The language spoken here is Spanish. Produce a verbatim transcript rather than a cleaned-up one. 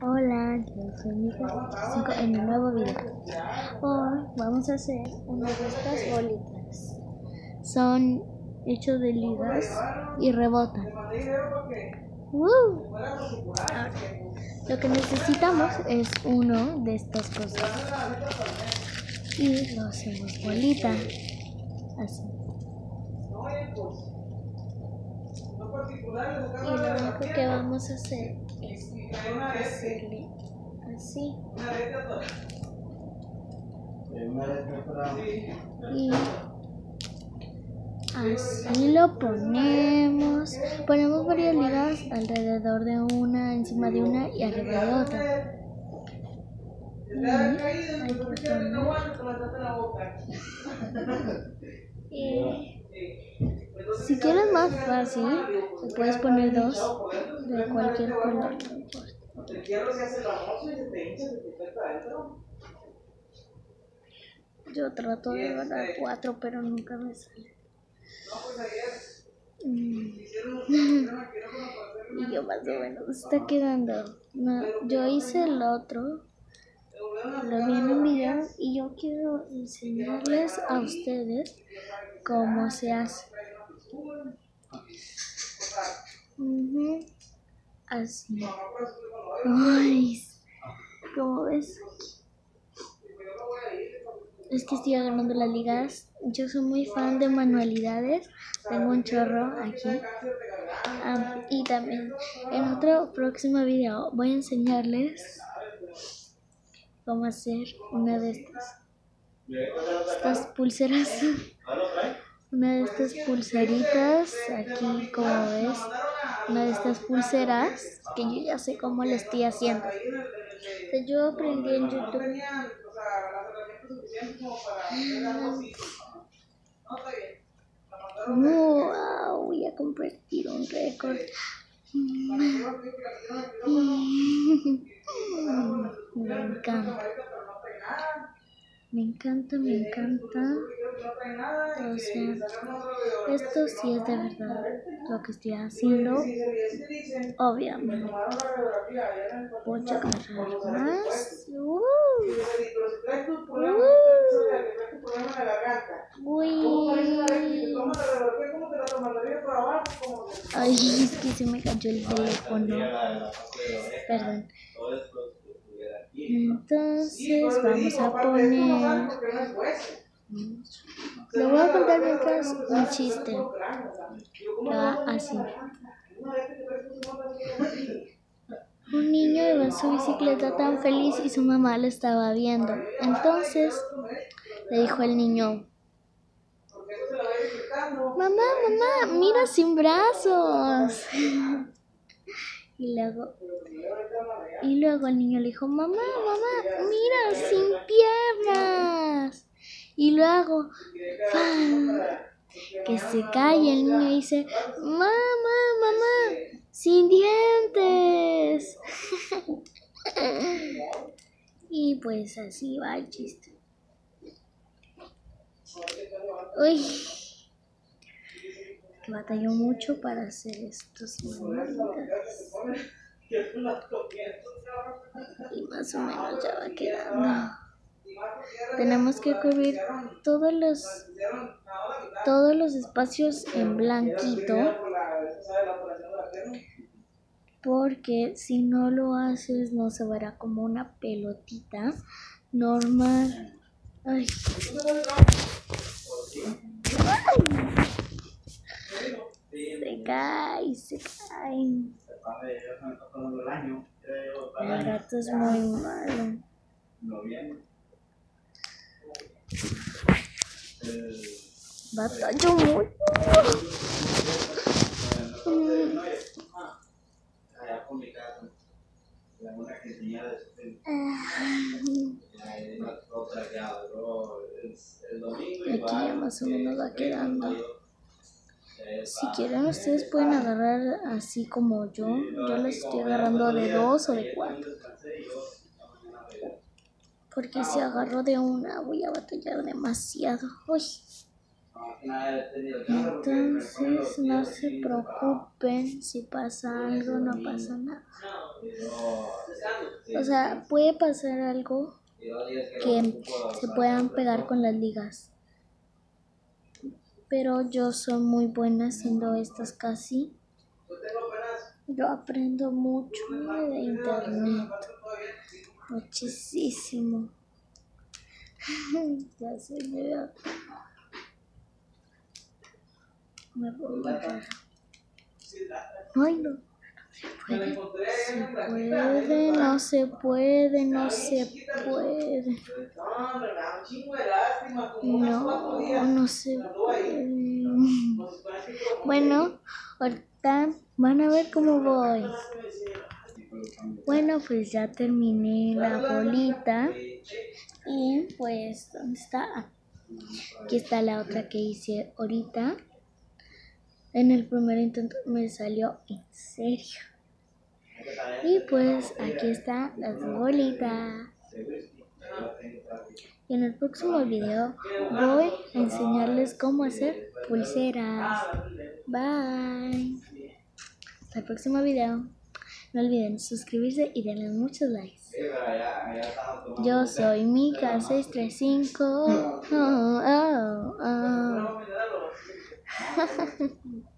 Hola, yo soy Mika cinco en un nuevo video. Hoy vamos a hacer una de estas bolitas. Son hechos de ligas y rebotan. ¡Woo! Ahora, lo que necesitamos es uno de estas cosas. Y lo hacemos bolita. Así. Y lo único que vamos a hacer es hacerle así. Y así lo ponemos. Ponemos varias ligas alrededor de una, encima de una y arriba de otra. Y hay que poner. Y si quieres más fácil, le puedes poner dos de cualquier color. Yo trato de agarrar cuatro, pero nunca me sale. Mm. Y yo más o menos está quedando. No, yo hice el otro, lo vi en un video y yo quiero enseñarles a ustedes cómo se hace. Uh-huh. Así. Ay, ¿cómo ves? Es que estoy agarrando las ligas. Yo soy muy fan de manualidades. Tengo un chorro aquí. Um, y también en otro próximo video voy a enseñarles cómo hacer una de estas. Estas pulseras. Una de estas pulseritas. Aquí, como ves. Una de estas pulseras que yo ya sé cómo le estoy haciendo. Entonces, yo aprendí en YouTube. Wow, voy a convertir un récord. Me encanta. Me encanta, me encanta. O sea, esto sí es de verdad lo que estoy haciendo. Obviamente. Voy a agarrar más. Uh, uh. Uy. Ay, es que se me cayó el teléfono. Perdón. Entonces vamos a poner. Le voy a contar mientras un chiste. Va así. Un niño iba en su bicicleta tan feliz y su mamá lo estaba viendo. Entonces le dijo el niño: Mamá, mamá, mira sin brazos. Y luego, y luego el niño le dijo: Mamá, mamá, mira sin piernas. Y luego, ¡pam!, que se cae el niño y dice: Mamá, mamá, sin dientes. Y pues así va el chiste. Uy, que batalló mucho para hacer estos manualidades. Y más o menos ya va quedando. Tenemos que cubrir todos los todos los espacios en blanquito, porque si no lo haces no se verá como una pelotita normal. Ay. Se cae, se cae. El gato es muy malo. Batallo mucho. Aquí ya más o menos va quedando. Si quieren ustedes pueden agarrar así como yo. Yo las estoy agarrando de dos o de cuatro. Porque si agarro de una voy a batallar demasiado. Uy. Entonces no se preocupen, si pasa algo no pasa nada. O sea, puede pasar algo que se puedan pegar con las ligas. Pero yo soy muy buena haciendo estas casi. Yo aprendo mucho de internet. Muchísimo. Ya se me veo. Me pongo raro. Ay, no. No se puede, no se puede. No, no se puede. Bueno, ahorita van a ver cómo voy. Bueno, pues ya terminé la bolita. Y pues, ¿dónde está? Aquí está la otra que hice ahorita. En el primer intento me salió en serio. Y pues aquí están las bolitas. Y en el próximo video voy a enseñarles cómo hacer pulseras. Bye. Hasta el próximo video. No olviden suscribirse y darle muchos likes. Yo soy Mika seis tres cinco. Oh, oh, oh.